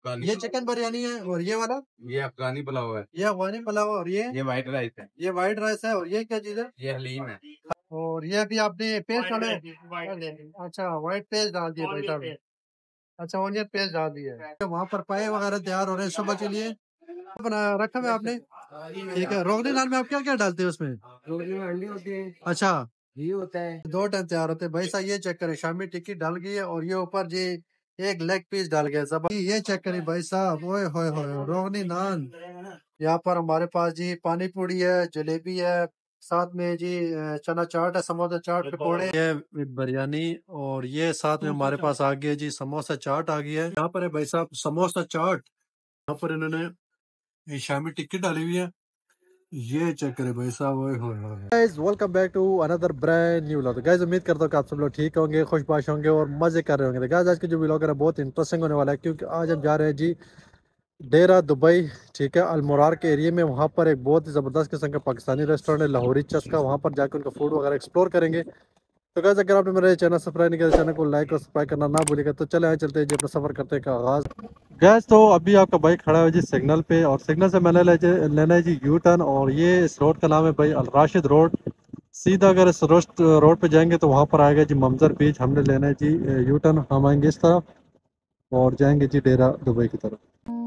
ये चिकन बिरयानी है और ये वाला ये अफगानी पुलाव है, ये अफगानी पुलाव और ये व्हाइट राइस है, ये व्हाइट राइस है और ये क्या चीज है? ये हलीम है। और ये अभी आपने पेस्ट डाला है? अच्छा व्हाइट पेस्ट डाल दिया भाई साहब। अच्छा ऑनियन पेस्ट डाल दिया है। तो वहाँ पर पाए वगैरह तैयार हो रहे हैं सुबह के लिए। बना रखा है आपने? ठीक है। रोगनी नान में आप क्या क्या डालते हैं उसमें? रोगनी में अंडे होते हैं, अच्छा घी होता है, 2 टाइम तैयार होते हैं भाई साहब। ये चेक करें शामी टिक्की डाल गई है और ये ऊपर जी एक लेग पीस डाल गया सब। ये चेक करें भाई साहब, ओए होए होए रोगनी नान। यहाँ पर हमारे पास जी पानी पूरी है, जलेबी है, साथ में जी चना चाट है, समोसा चाट, पकौड़े, ये बिरयानी और ये साथ में हमारे पास आ गया जी समोसा चाट आ गया है। यहाँ पर है भाई साहब समोसा चाट। यहाँ पर इन्होंने शामी टिक्की डाली हुई है। ये चेक करें भाई साहब, ओए होए होए। Guys welcome back to another brand new vlog. Guys उम्मीद करता हूँ कि आप सब लोग ठीक होंगे, खुशबाश होंगे और मजे कर रहे होंगे। गाइस आज के जो व्लॉग है बहुत इंटरेस्टिंग होने वाला है क्योंकि आज हम जा रहे हैं जी डेरा दुबई, ठीक है, अल्मोरार के एरिया में। वहाँ पर एक बहुत ही ज़बरदस्त किस्म का पाकिस्तानी रेस्टोरेंट है लाहौरी चस्का। वहाँ पर जाकर उनका फूड वगैरह एक्सप्लोर करेंगे। तो गाइस अगर आपने मेरे चैनल सब्सक्राइब नहीं किया तो चैनल को लाइक और सब्सक्राइब करना ना भूलिएगा। तो चले आए चलते हैं जी अपना सफ़र करते हैं का आगाज़। गैस तो अभी आपका बाइक खड़ा है जी सिग्नल पे और सिग्नल से मैंने लेना है जी यू टर्न। और ये इस रोड का नाम है भाई अल राशिद रोड। सीधा अगर इस रोड पे जाएंगे तो वहाँ पर आएगा जी मंजर बीच। हमने लेना है जी यू टर्न। हम आएंगे इस तरफ और जाएंगे जी डेरा दुबई की तरफ।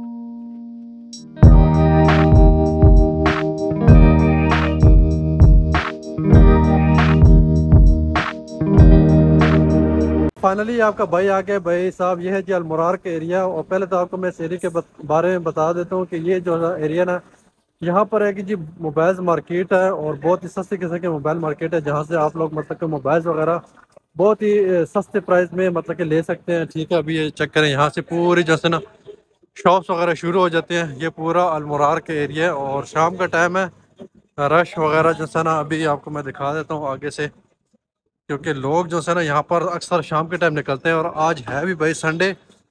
फाइनली आपका भाई आ गया भाई साहब। ये है जी अल्मोरार के एरिया। और पहले तो आपको मैं इस एरिया के बारे में बता देता हूँ कि ये जो एरिया ना, यहाँ पर है कि जी मोबाइल मार्केट है और बहुत ही सस्ते किस्म के मोबाइल मार्केट है जहाँ से आप लोग मतलब कि मोबाइल वगैरह बहुत ही सस्ते प्राइस में मतलब कि ले सकते हैं। ठीक है, अभी ये चेक करें यहाँ से पूरी जैसे ना शॉप्स वगैरह शुरू हो जाते हैं। ये पूरा अल्मोरार के एरिया है और शाम का टाइम है, रश वगैरह जैसा ना अभी आपको मैं दिखा देता हूँ आगे से, क्योंकि लोग जो है ना यहाँ पर अक्सर शाम के टाइम निकलते हैं। और आज है भी भाई संडे।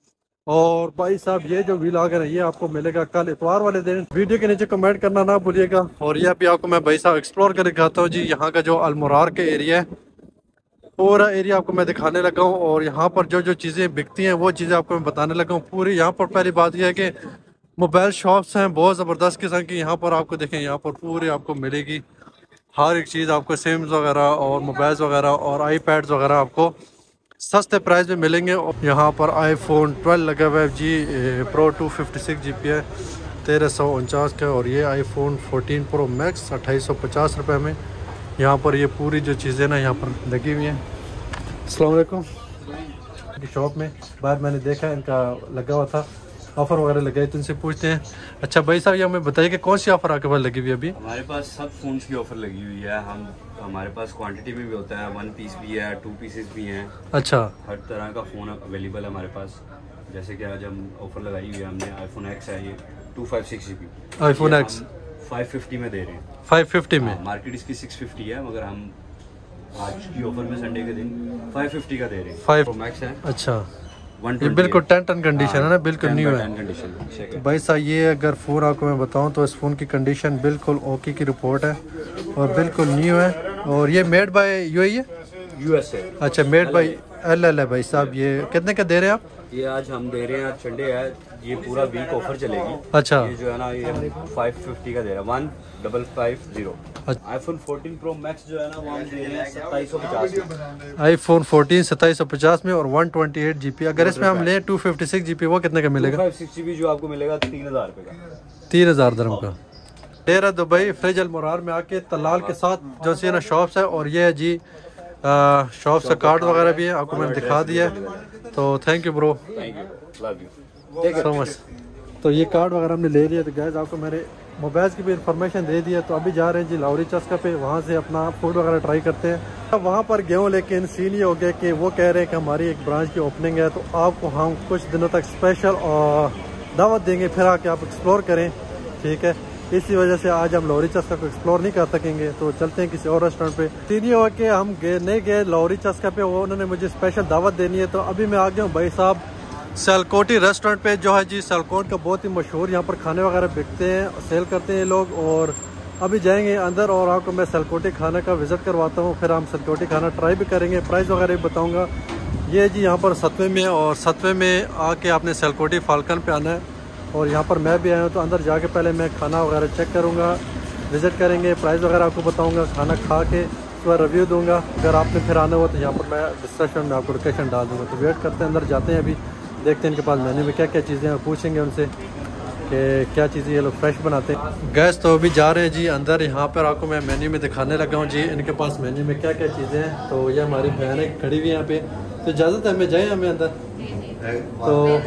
और भाई साहब ये जो व्लॉग है ना ये आपको मिलेगा कल इतवार वाले दिन। वीडियो के नीचे कमेंट करना ना भूलिएगा। और ये अभी आपको मैं भाई साहब एक्सप्लोर कर दिखाता हूँ जी यहाँ का जो अल्मोरार के एरिया है, पूरा एरिया आपको मैं दिखाने लगा हूँ। और यहाँ पर जो जो चीज़ें बिकती हैं वो चीज़ें आपको मैं बताने लगा हूँ पूरी। यहाँ पर पहली बात यह है कि मोबाइल शॉप्स हैं बहुत ज़बरदस्त किस्म की। यहाँ पर आपको देखें यहाँ पर पूरी आपको मिलेगी हर एक चीज़। आपको सिम्स वगैरह और मोबाइल्स वगैरह और आईपैड्स वगैरह आपको सस्ते प्राइस में मिलेंगे। और यहाँ पर आईफोन 12 लगा हुआ है जी, प्रो 256 GB है 1349 का। और ये आईफोन 14 प्रो मैक्स 2850 रुपये में। यहाँ पर ये पूरी जो चीज़ें ना यहाँ पर लगी हुई हैं। अस्सलाम वालेकुम। की शॉप में बाहर मैंने देखा इनका लगा हुआ था, ऑफ़र वगैरह लगाए, तो इनसे पूछते हैं। अच्छा भाई साहब ये हमें बताइए कि कौन सी ऑफ़र आपके पास लगी हुई है अभी? हमारे पास सब फ़ोन्स की ऑफ़र लगी हुई है। हमारे पास क्वांटिटी में भी होता है, 1 पीस भी है, 2 पीसेस भी हैं। अच्छा, हर तरह का फ़ोन अवेलेबल है हमारे पास। जैसे कि आज हम ऑफ़र लगाई हुई है, हमने आईफोन X है ये 256 GB आईफोन X 550 में दे रहे हैं। 550 में? मार्केट इसकी 650 है, मगर हम आज की ऑफ़र में संडे के दिन 550 का दे रहे हैं। 5 प्रो मैक्स है। अच्छा, ये बिल्कुल 10 कंडीशन है ना, बिल्कुल न्यू है। कंडीशन भाई साहब ये अगर फ़ोन आपको मैं बताऊं तो इस फ़ोन की कंडीशन बिल्कुल ओके की रिपोर्ट है और बिल्कुल न्यू है। और ये मेड बाय यूएई है, USA। अच्छा मेड बाय LL है। भाई साहब ये कितने का दे रहे हैं आप? ये आज हम दे रहे हैं, आज संडे है, ये पूरा वीक ऑफर चलेगी। अच्छा, ये जो है ना ये 550 का दे रहा है, 1550। आईफोन 14 प्रो मैक्स जो है ना वो हम दे रहे हैं 2750 में। आईफोन 14 2750 में और 128 GB। अगर इसमें हम लें 256 GB वो कितने का मिलेगा? 256 GB जो आपको मिलेगा 3000 रुपये का, 3000 दिरहम का। डेरा दुबई फ्रिज अल्मोरार में आके तलाल के साथ जो सी ना शॉप्स है। और ये है जी शॉप्स का कार्ड वगैरह भी है, आपको मैंने दिखा दिया है। तो thank you bro, thank you, love you so much. तो ये कार्ड वगैरह हमने ले लिया। तो गैस आपको मैंने मोबाइल की भी इंफॉर्मेशन दे दी है। तो अभी जा रहे हैं जी लाहौरी चस्का पे, वहाँ से अपना फूड वगैरह ट्राई करते हैं। अब वहाँ पर गए लेकिन सीन ये हो गया कि वो कह रहे हैं कि हमारी एक ब्रांच की ओपनिंग है, तो आपको हम कुछ दिनों तक स्पेशल दावत देंगे, फिर आके आप एक्सप्लोर करें। ठीक है, इसी वजह से आज हम लाहौरी चस्का को एक्सप्लोर नहीं कर सकेंगे, तो चलते हैं किसी और रेस्टोरेंट पे। सीन ये हो कि हम नहीं गए लाहौरी चस्का पे, वो उन्होंने मुझे स्पेशल दावत देनी है। तो अभी मैं आ गया हूँ भाई साहब सेलकोटी रेस्टोरेंट पे, जो है जी सेलकोट का बहुत ही मशहूर, यहाँ पर खाने वगैरह बिकते हैं, सेल करते हैं लोग। और अभी जाएंगे अंदर और आपको मैं सेलकोटी खाने का विज़िट करवाता हूँ, फिर हम सेलकोटी खाना ट्राई भी करेंगे, प्राइस वगैरह भी बताऊँगा। ये जी यहाँ पर सतवे में, और सतवे में आके आपने सेलकोटी फाल्कन पे आना है। और यहाँ पर मैं भी आया हूँ, तो अंदर जाके पहले मैं खाना वगैरह चेक करूँगा, विज़िट करेंगे, प्राइस वगैरह आपको बताऊँगा, खाना खा के उसके बाद रिव्यू दूँगा। अगर आपने फिर आना हो तो यहाँ पर मैं डिस्क्रिप्शन में आपको लोकेशन डाल दूँगा। तो वेट करते हैं, अंदर जाते हैं, अभी देखते हैं इनके पास मेन्यू में क्या क्या चीज़ें हैं, पूछेंगे उनसे कि क्या चीज़ें ये लोग फ्रेश बनाते हैं। गैस तो अभी जा रहे हैं जी अंदर। यहाँ पर आपको मैं मेन्यू में दिखाने लगा हूँ जी इनके पास मेन्यू में क्या क्या चीज़ें हैं। तो ये हमारी बहनें खड़ी हुई यहाँ पे, तो इजाज़त है हमें जाएँ हमें अंदर, तो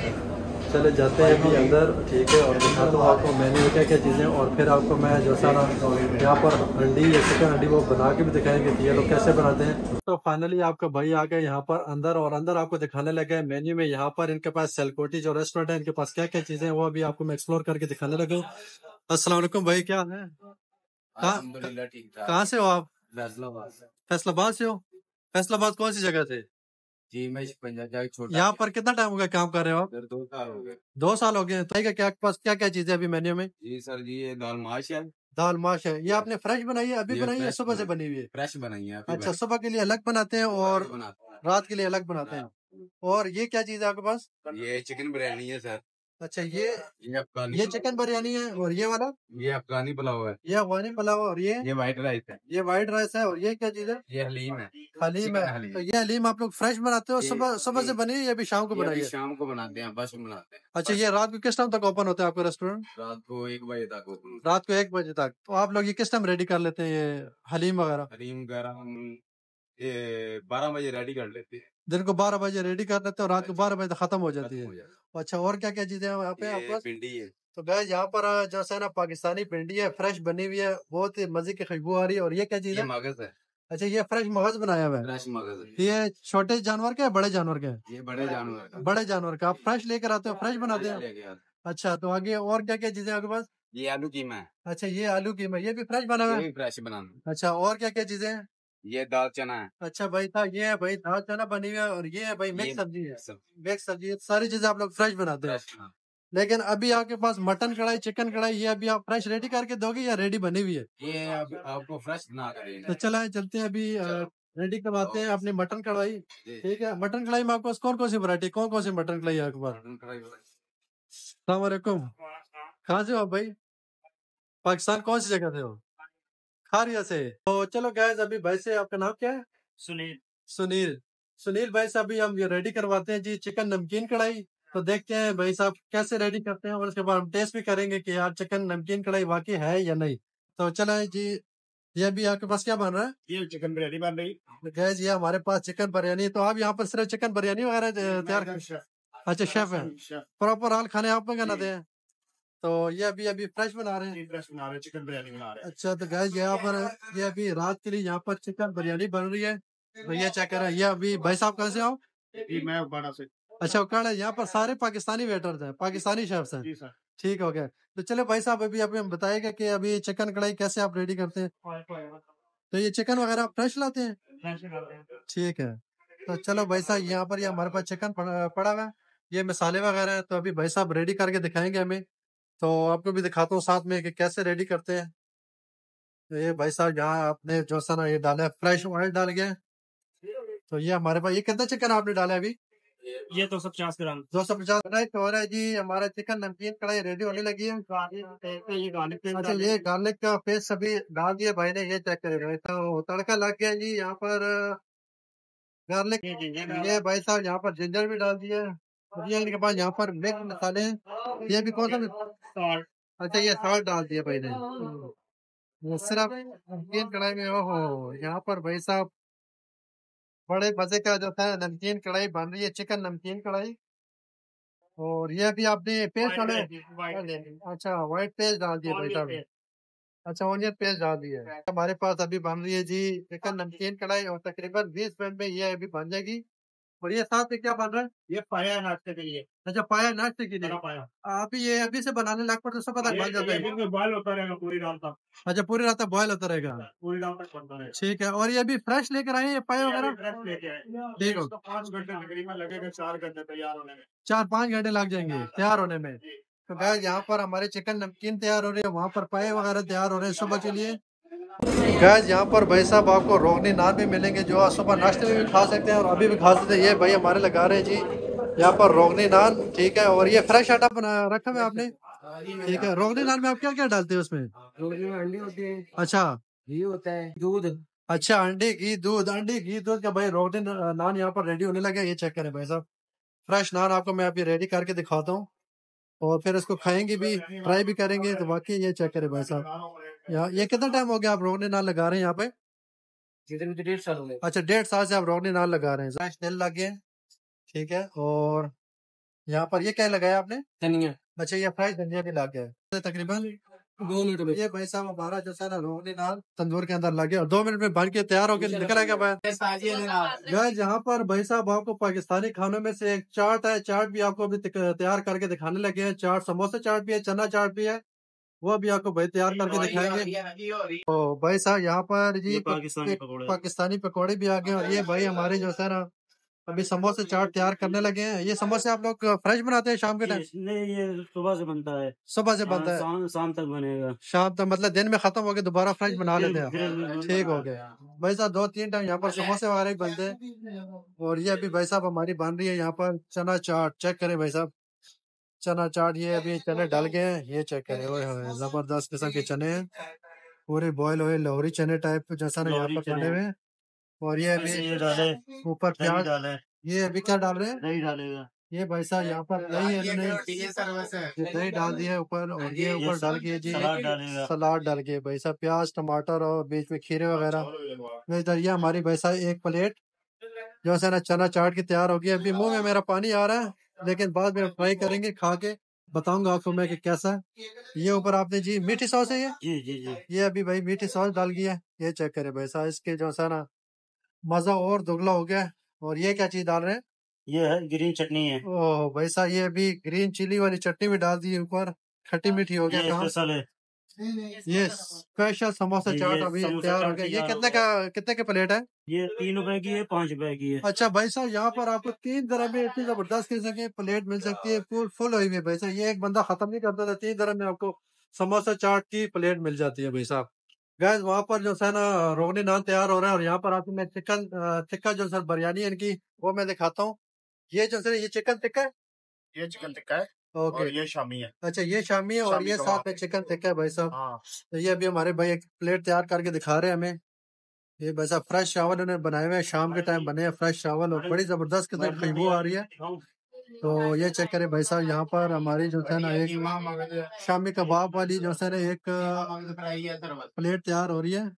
चले जाते हैं अभी अंदर, ठीक है। और दिखाता हूँ आपको मेन्यू में क्या क्या चीज़ें, और फिर आपको मैं जो सारा यहाँ पर हंडी या चिकन हंडी वो बना के भी दिखाएंगे कि ये लोग कैसे बनाते हैं। तो फाइनली आपका भाई आ गए यहाँ पर अंदर, और अंदर आपको दिखाने लगे मेन्यू में। यहाँ पर इनके पास सेलकोटी जो रेस्टोरेंट है, इनके पास क्या क्या चीज़ें हैं वो अभी आपको मैं एक्सप्लोर करके दिखाने लगा हूँ। अस्सलाम वालेकुम भाई, क्या हाल है? अल्हम्दुलिल्लाह ठीक ठाक। कहाँ से हो आप? फैसलाबाद से। फैसलाबाद से हो? फैसलाबाद कौन सी जगह से? जी मैं पंजाब जाके छोटा। यहाँ पर कितना टाइम हो गया काम कर रहे हो आप? सर 2 साल हो गए। 2 साल हो गए। तो क्या पास क्या क्या चीज़ें अभी मेन्यू में? जी सर जी ये दाल माश है। दाल माश है, ये आपने फ्रेश बनाई है, अभी ये बनाई है, फ्रेश सुबह से बनाई बनी हुई है? फ्रेश बनाई है अभी अच्छा, बनी। सुबह के लिए अलग बनाते हैं और बनाते हैं। रात के लिए अलग बनाते हैं। और ये क्या चीज़ है आपके पास? ये चिकन बिरयानी है सर। अच्छा, ये अफगानी। ये चिकन बिरयानी है, और ये वाला? ये अफगानी पुलाव है। ये अफगानी पुलाव, और ये व्हाइट राइस है। ये वाइट राइस है, और ये क्या चीज़ है? ये हलीम है। हलीम चिकन है। हलीम। तो ये हलीम आप लोग फ्रेश बनाते हो, जी, सुबह सुबह जी। से बनी है या अभी शाम को ये बनाई अभी है? शाम को बनाते हैं, बस बनाते हैं। अच्छा, ये रात को किस टाइम तक ओपन होता है आपका रेस्टोरेंट? रात को 1 बजे तक ओपन। रात को 1 बजे तक। तो आप लोग ये किस टाइम रेडी कर लेते हैं ये हलीम वगैरह? हलीम वगैरह हम ये 12 बजे रेडी कर लेते हैं। दिन को 12 बजे रेडी कर लेते हो, रात को 12 बजे तक खत्म हो जाती है। खत्म हो जाए। अच्छा, और क्या क्या चीजें हैं यहाँ पे आपके ये पास? भिंडी है। तो गैस यहाँ पर जैसे है ना पाकिस्तानी भिंडी है, फ्रेश बनी हुई है, बहुत ही मजे की खुशबू आ रही है। और ये क्या चीज ये है? मगज है। अच्छा, ये फ्रेश मगज बनाया हुआ है। फ्रेश मगज है। ये छोटे जानवर का है, बड़े जानवर का है? ये बड़े जानवर का। बड़े जानवर का। आप फ्रेश लेकर आते हो, फ्रेश बनाते फ्रेश हो? लेके आते। अच्छा, तो आगे और क्या क्या चीजें हैं आपके पास? ये आलू कीमा है। अच्छा, ये आलू कीमा, ये भी फ्रेश बना हुआ ये है? भी फ्रेश बनाना। अच्छा, और क्या क्या चीजें हैं? ये दाल चना है। अच्छा भाई था, ये है भाई दाल चना बनी हुई है, और ये है भाई ये मिक्स सब्जी है। सब मिक्स सब्जी है, सारी चीजें आप लोग फ्रेश बनाते हो। फ्रेश बना। लेकिन अभी आपके पास मटन कढ़ाई, चिकन कढ़ाई, ये अभी आप फ्रेश रेडी करके दोगे या रेडी बनी हुई है? ये अब आपको फ्रेश बना कर देना तो है। चला चलते हैं अभी, रेडी करवाते हैं अपनी मटन कढ़ाई। जी। ठीक है, मटन कढ़ाई में आपके पास कौन कौन सी वरायटी, कौन कौन सी मटन कढ़ाई है आपके पास? मटन कढ़ाई। अस्सलाम वालेकुम, कहाँ से हो आप भाई? पाकिस्तान कौन सी जगह से हो? खारिया से। तो चलो गैस, अभी भाई से, आपका नाम क्या है? सुनील। सुनील। सुनील भाई से अभी हम ये रेडी करवाते हैं जी चिकन नमकीन कढ़ाई। तो देखते हैं भाई साहब कैसे रेडी करते हैं, और उसके बाद हम टेस्ट भी करेंगे कि यार चिकन नमकीन कढ़ाई वाकई है या नहीं। तो चला जी, ये भी आपके पास क्या बन रहा है? ये चिकन बिरयानी बन रही। तो गैस ये हमारे पास चिकन बिरयानी है। तो आप यहाँ पर सिर्फ चिकन बिरयानी वगैरह तैयार? अच्छा, शेफ है, प्रॉपर हाल खाने आप में बनाते हैं। तो ये अभी अभी फ्रेश बना रहे हैं? फ्रेश बना रहे, चिकन बिरयानी बना रहे। अच्छा, तो गैस यहाँ पर ये अभी रात के लिए यहाँ पर चिकन बिरयानी बन रही है। भैया चेक कर रहे हैं। ये अभी भाई साहब कहाँ से आओ? जी मैं उबाड़ा से। अच्छा, उकाड़ा है। यहाँ पर सारे पाकिस्तानी वेटर्स हैं, पाकिस्तानी शेफ्स हैं। जी सर। ठीक हो गया। तो चलो भाई साहब, अभी अभी हम बताएगा कि अभी चिकन कढ़ाई कैसे आप रेडी करते हैं। तो ये चिकन वगैरह आप फ्रेश लाते हैं? ठीक है। तो चलो भाई साहब, यहाँ पर ये हमारे पास चिकन पड़ा हुआ है, ये मसाले वगैरह हैं। तो अभी भाई साहब रेडी करके दिखाएंगे हमें। तो आपको भी दिखाता हूँ साथ में कि कैसे रेडी करते हैं। तो ये भाई साहब यहाँ आपने जो सा ना ये डाला है, फ्रेश ऑयल डाल गया है। तो ये हमारे पास, ये कितना चिकन आपने डाला है अभी? ये 250 ग्राम। 250 हो रहा है जी। हमारा चिकन नमकीन कढ़ाई रेडी होने लगी है। ये गार्लिक पेस्ट अच्छा, ये गार्लिक का पेस्ट अभी डाल दिया भाई ने, ये चेक करेगा। तो तड़का लग गया जी यहाँ पर गार्लिक। ये भाई साहब यहाँ पर जिंजर भी डाल दिया है। और ये इनके पास यहाँ पर मिक्स मसाले हैं। ये भी कौन सा? सॉल्ट। अच्छा, ये सॉल्ट डाल दिया भाई ने। ये सिर्फ नमकीन कढ़ाई में। ओहो, यहाँ पर भाई साहब बड़े मजे का जो था नमकीन कढ़ाई बन रही है, चिकन नमकीन कढ़ाई। और ये भी आपने पेस्ट डाले? अच्छा, व्हाइट पेस्ट डाल दिया भाई साहब। अच्छा, ऑनियन पेस्ट डाल दिया है। हमारे पास अभी बन रही है जी चिकन नमकीन कढ़ाई, और तकरीबन 20 मिनट में ये अभी बन जाएगी। और ये साथ में क्या बन रहा है? ये पाया नाश्ते के लिए। अच्छा, पाया नाश्ते के लिए। पाया अभी ये अभी से बनाने लग पड़ते, सब पता बन जाता है? बॉयल होता रहेगा पूरी रात तक। अच्छा, पूरी रात तक बॉयल होता रहेगा। पूरी रात तक बनता रहेगा। ठीक है। और ये अभी फ्रेश लेकर आए हैं ये पाया वगैरह? फ्रेश लेके आए। ठीक हो। 5 घंटे तकरीबन लगेगा, 4 घंटे तैयार होने में। 4-5 घंटे लग जाएंगे तैयार होने में। तो गाइस यहाँ पर हमारे चिकन नमकीन तैयार हो रही है, वहाँ पर पाए वगैरह तैयार हो रहे हैं सुबह के लिए। गैस यहाँ पर भाई साहब आपको रोगनी नान भी मिलेंगे जो आप सुबह नाश्ते में भी खा सकते हैं और अभी भी खा सकते हैं। ये भाई हमारे लगा रहे हैं जी यहाँ पर रोगनी नान, ठीक है। और ये फ्रेश आटा बना रखा है आपने, ठीक है। रोगनी नान में आप क्या क्या डालते हैं उसमें? रोटी में अंडे होते हैं, अच्छा घी होता है, दूध। अच्छा, अंडे घी दूध, अंडे घी दूध का भाई रोगनी नान यहाँ पर रेडी होने लगे। ये चेक करें भाई साहब, फ्रेश नान आपको मैं अभी रेडी करके दिखाता हूँ और फिर इसको खाएंगे भी, ट्राई भी करेंगे। तो वाकई ये चेक करें भाई साहब, यहाँ ये कितना टाइम हो गया आप रोगनी नान लगा रहे हैं यहाँ पे? जितने मुझे 1.5 साल हो गए। अच्छा 1.5 साल से आप रोगनी नान लगा रहे हैं, फ्रेश तेल लगे, ठीक है। और यहाँ पर ये क्या लगाया आपने? धनिया। अच्छा ये फ्राइड धनिया भी लग गया है। तकरीबन 2 मिनट में ये भाई साहब हमारा जो है ना रोगनी नान तंदूर के अंदर लगे और 2 मिनट में बन के तैयार होकर निकल आएगा भाई। गाइस यहाँ पर भाई साहब आपको पाकिस्तानी खानों में से एक चाट है, चाट भी आपको अभी तैयार करके दिखाने लगे हैं। चाट समोसा चाट भी है, चना चाट भी है, वो भी आपको भाई तैयार करके दिखाएंगे। तो भाई साहब यहाँ पर जी पाकिस्तानी पकौड़े भी आ गए और ये भाई हमारे जो है ना अभी समोसे चाट तैयार करने लगे हैं। ये समोसे आप लोग फ्रेश बनाते हैं शाम के टाइम? नहीं, ये सुबह से बनता है, सुबह से बनता है, शाम तक बनेगा। शाम तक मतलब दिन में खत्म हो गया दोबारा फ्रेश बना लेते हैं, ठीक हो गया। भाई साहब 2-3 टाइम यहाँ पर समोसे वगैरह भी बनते हैं। और ये अभी भाई साहब हमारी बन रही है यहाँ पर चना चाट, चेक करें भाई साहब चना चाट। ये अभी चने डाल गए हैं, ये चेक करें, ओए होए जबरदस्त किस्म के चने हैं, पूरे बॉयल हुए लाहौरी चने टाइप जैसा ना यहाँ पर बने हुए हैं। और ये अभी ऊपर प्याज, ये अभी क्या डाल रहे हैं? दही डालेगा ये भाई साहब यहाँ पर दही है, इन्होंने दही डाल दिया है ऊपर। और ये ऊपर डाल के जी सलाद डाल के भाई साहब प्याज टमाटर और बीच में खीरे वगैरह। इधर ये हमारी भाई साहब एक प्लेट जो है ना चना चाट की तैयार हो गई। अभी मुंह में मेरा पानी आ रहा है, लेकिन बाद में ट्राई करेंगे, खा के बताऊंगा आपको मैं कि कैसा है। ये ऊपर आपने जी मीठी सॉस है, जी जी जी। ये अभी भाई मीठी सॉस डाल गई है। ये चेक करें भाई साहब, इसके जो है ना मजा और दुगला हो गया है। और ये क्या चीज डाल रहे हैं? ये है ग्रीन चटनी है। ओह भाई साहब ये अभी ग्रीन चिली वाली चटनी भी डाल दी है ऊपर, खट्टी मीठी हो गया काम। स्पेशल है, ये स्पेशल समोसा चाट अभी तैयार हो गया। ये कितने के प्लेट है? ये 3 रुपए की है, 5 रुपए की है। अच्छा भाई साहब यहाँ पर आपको 3 दरम में इतनी जबरदस्त किस्म की प्लेट मिल सकती है, फुल हुई हुई है भाई साहब। ये एक बंदा खत्म नहीं करता था, 3 दरम में आपको समोसा चाट की प्लेट मिल जाती है भाई साहब। गैस वहाँ पर जो है ना रोगनी नान तैयार हो रहा है और यहाँ पर आपको मैं चिकन टिक्का जो सर बिरयानी है इनकी वो मैं दिखाता हूँ। ये जो सर ये चिकन टिक्का है, ये चिकन टिक्का है ओके। और ये शामी है। अच्छा ये शामी है और शामी ये कबाब। साथ में चिकन टिक्का है भाई साहब। हाँ तो ये अभी हमारे भाई एक प्लेट तैयार करके दिखा रहे हैं हमें। ये भाई साहब फ्रेश चावल उन्होंने बनाए हुए हैं, शाम के टाइम बने हैं फ्रेश चावल और बड़ी जबरदस्त किस्म की खुशबू आ रही है। तो ये चेक करें भाई साहब यहाँ पर हमारी जो है ना एक शामी कबाब वाली जो है ना एक प्लेट तैयार हो रही है।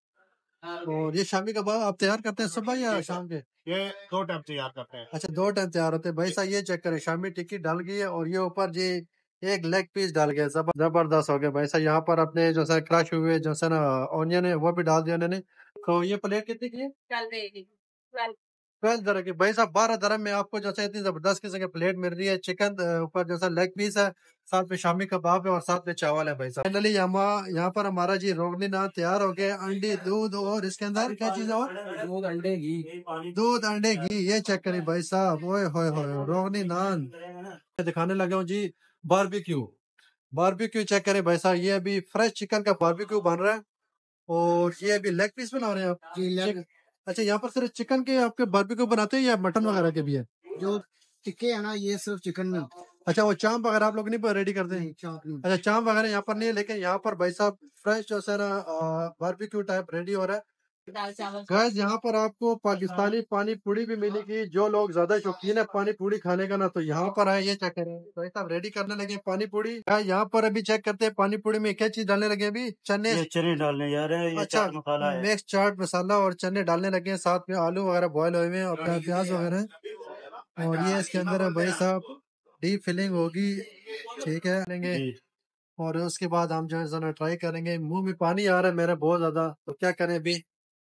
और ये शामी कबाब आप तैयार करते हैं सुबह या शाम के? ये 2 टाइम तैयार करते हैं। अच्छा 2 टाइम तैयार होते हैं भाई साहब। ये चेक करें शामी टिक्की डाल गई है और ये ऊपर जी एक लेग पीस डाल गया, जबरदस्त हो गया भाई साहब। यहाँ पर अपने जो है क्रश हुए जो है ना ऑनियन है वो भी डाल दिया उन्होंने। तो ये प्लेट कितनी की है? 12 दरम की भाई साहब। 12 दरम में आपको जो है इतनी जबरदस्त किस्म की प्लेट मिल रही है। चिकन ऊपर जो है लेग पीस है, साथ में शामी कबाब है और साथ में चावल है भाई साहब। फाइनली यहाँ पर हमारा जी रोगनी नान तैयार हो गया। अंडे दूध और इसके अंदर क्या चीज और? दूध अंडे घी। दूध अंडे घी। ये चेक करिए भाई साहब, ओए होए होए रोगनी नान दिखाने लगा हूँ जी। बारबेक्यू बारबेक्यू चेक करें भाई साहब, ये अभी फ्रेश चिकन का बारबेक्यू बन रहा है और ये अभी लेग पीस बना रहे हैं आप? अच्छा यहाँ पर सिर्फ चिकन के आपके बारबेक्यू बनाते हैं या मटन वगैरह के भी है? जो टिक्के है ना ये सिर्फ चिकन में। अच्छा वो चांप वगैरह आप लोग नहीं रेडी करते हैं? अच्छा चांप वगैरह यहाँ पर नहीं है, लेकिन यहाँ पर भाई साहब फ्रेश जो है ना बारबेक्यू टाइप रेडी हो रहा है। गैस यहाँ पर आपको पाकिस्तानी पानी पूरी भी मिलेगी। जो लोग ज्यादा शौकीन है पानी पूरी खाने का ना तो यहाँ पर है। ये चेक करें भाई साहब रेडी करने लगे पानी पूरी। यहाँ पर अभी चेक करते हैं पानी पूरी में क्या चीज डालने लगे अभी? चने डालने जा रहे हैं। ये अच्छा चाट मसाला है, मिक्स चाट मसाला और चने डालने लगे हैं, साथ में आलू वगैरह बॉयल हुए हैं और प्याज वगैरह है। और ये इसके अंदर है भाई साहब डीप फिलिंग होगी, ठीक है लेंगे। और उसके बाद हम जो है ट्राई करेंगे। मुंह में पानी आ रहा है मेरा बहुत ज्यादा, तो क्या करें अभी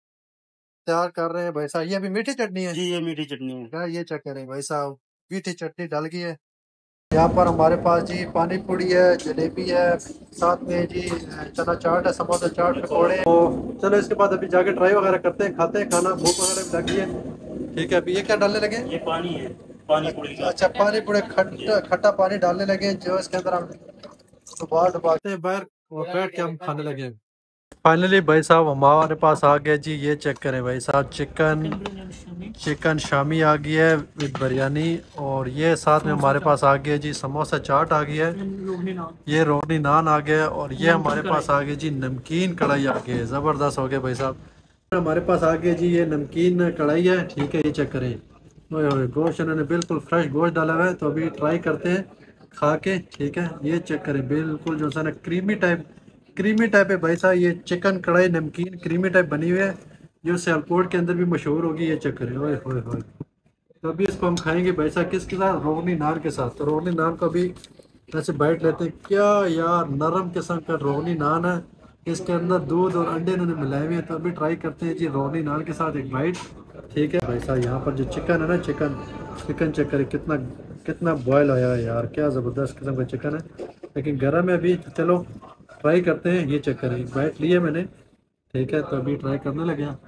तैयार कर रहे हैं भाई साहब। ये अभी मीठी चटनी है जी, ये मीठी चटनी है। क्या? ये चेक करें भाई साहब मीठी चटनी डाल गई है। यहाँ पर हमारे पास जी पानी पूरी है, जलेबी है, साथ में जी चना चाट है, समोसा चाट, पकौड़े। तो चलो इसके बाद अभी जाके ट्राई वगैरह करते हैं, खाते हैं खाना, भूख वगैरह भी लगी है। ठीक है अभी ये क्या डालने लगे? ये पानी है, पानी पूरी का। अच्छा पानी पूरे खट्टा पानी डालने लगे जो इसके अंदर हम डुबा डुबा के बाहर और बैठ के हम खाने लगे। फाइनली भाई साहब हमारे पास आ गया जी। ये चेक करें भाई साहब, चिकन शामी आ गई है विद बिरयानी। और ये साथ में हमारे पास आ गया जी समोसा चाट आ गया है, ये रोगनी नान आ गया है, और ये हमारे पास आ गया जी नमकीन कढ़ाई आ गई है। ज़बरदस्त हो गया भाई साहब। हमारे पास आ गया जी ये नमकीन कढ़ाई है, ठीक है। ये चेक करें, ओए ओए गोश्त इन्होंने बिल्कुल फ्रेश गोश्त डाला हुआ है। तो अभी ट्राई करते हैं खा के, ठीक है। ये चेक करें, बिल्कुल जो है ना क्रीमी टाइप है भाई साहब। ये चिकन कढ़ाई नमकीन क्रीमी टाइप बनी हुई है, जो सियालकोट के अंदर भी मशहूर होगी। ये चेक करें, ओए होए होए। तो अभी इसको हम खाएंगे भाई साहब किसके साथ, रोगनी नान के साथ। तो रोगनी नान को अभी ऐसे बाइट लेते हैं। क्या यार, नरम किस्म का रोगनी नान है, इसके अंदर दूध और अंडे इन्होंने मिलाए हुए हैं। तो अभी ट्राई करते हैं जी रोगनी नान के साथ एक बाइट, ठीक है भाई साहब। यहाँ पर जो चिकन है ना, चिकन चेक करें कितना कितना बॉयल आया है यार, क्या ज़बरदस्त किस्म का चिकन है, लेकिन गर्म है अभी। चलो ट्राई करते हैं। ये चेक करें, एक बाइट ली है मैंने, ठीक है। तो अभी ट्राई करने लगे हैं।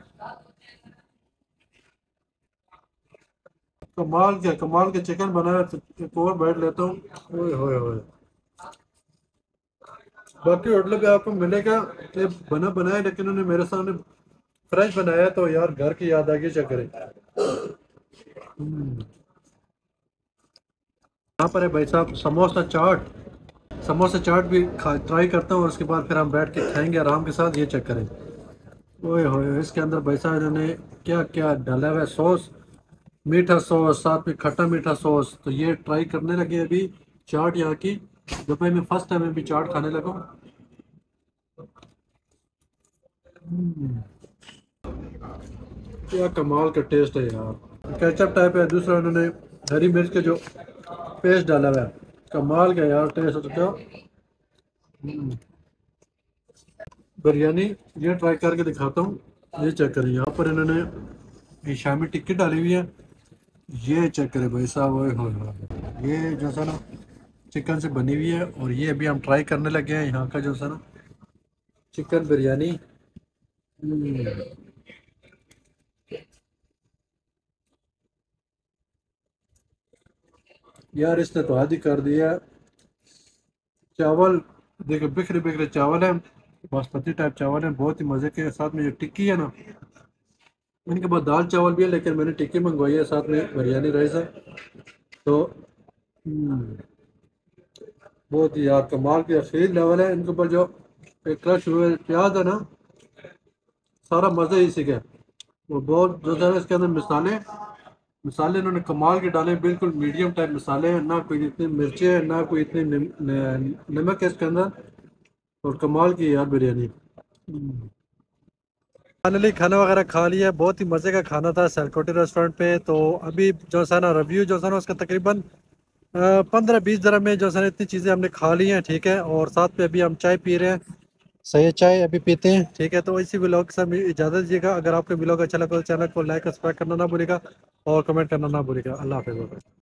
कमाल के चिकन बनाया। तो एक और बाइट लेता हूँ। ओए होए होए। बाकी होटल पे आपको मिलेगा ये बना बनाया, लेकिन उन्होंने मेरे सामने फ्रेश बनाया, तो यार घर की याद आ गई। चेक करें, यहाँ पर है भाई साहब समोसा चाट भी ट्राई करता हूँ, और उसके बाद फिर हम बैठ के खाएंगे आराम के साथ। ये चेक करें, ओए होए। इसके अंदर भाई साहब इन्होंने क्या क्या डाला हुआ है, सॉस, मीठा सॉस, साथ में खट्टा मीठा सॉस। तो ये ट्राई करने लगे अभी चाट यहाँ की। जब मैं फर्स्ट टाइम अभी चाट खाने लगा। क्या कमाल का टेस्ट है यार, केचप टाइप है। दूसरा उन्होंने हरी मिर्च के जो पेस्ट डाला हुआ है, कमाल का यार टेस्ट हो चुका। बिरयानी ये ट्राई करके दिखाता हूँ। ये चेक करें, यहाँ पर इन्होंने ये शामी टिक्की डाली हुई है। ये चेक करें भाई साहब, ओए होए होए। ये जो सा ना चिकन से बनी हुई है, और ये अभी हम ट्राई करने लगे हैं यहाँ का जो सा ना चिकन बिरयानी। यार इसने तो हद ही कर दिया। चावल देखो, बिखरे बिखरे चावल है, बासमती टाइप चावल है, बहुत ही मज़े के। साथ में जो टिक्की है ना, इनके पास दाल चावल भी है, लेकिन मैंने टिक्की मंगवाई है, साथ में बिरयानी राइस है। तो बहुत ही यार कमाल की अखीर लेवल है। इनके ऊपर जो एक क्रश हुए प्याज है ना, सारा मज़ा ही सीखा है। वो बहुत जो है इसके अंदर मसाले इन्होंने कमाल के डाले, बिल्कुल मीडियम टाइप मसाले हैं, ना कोई इतनी मिर्चें हैं, ना कोई इतनी नमक है इसके अंदर। और कमाल की यार बिरयानी। फाइनली खाना वगैरह खा लिया, बहुत ही मज़े का खाना था सेलकोटी रेस्टोरेंट पे। तो अभी जो है ना रिव्यू जो है ना उसका तकरीबन 15-20 दरम में जो है ना इतनी चीज़ें हमने खा ली हैं, ठीक है। और साथ में अभी हम चाय पी रहे हैं, सही है, चाय अभी पीते हैं, ठीक है। तो इसी व्लॉग से हमें इजाज़त दीजिएगा। अगर आपको व्लॉग अच्छा लगा तो चैनल को लाइक सब्सक्राइब करना ना भूलिएगा, और कमेंट करना ना भूलिएगा। अल्लाह हाफ़िज़।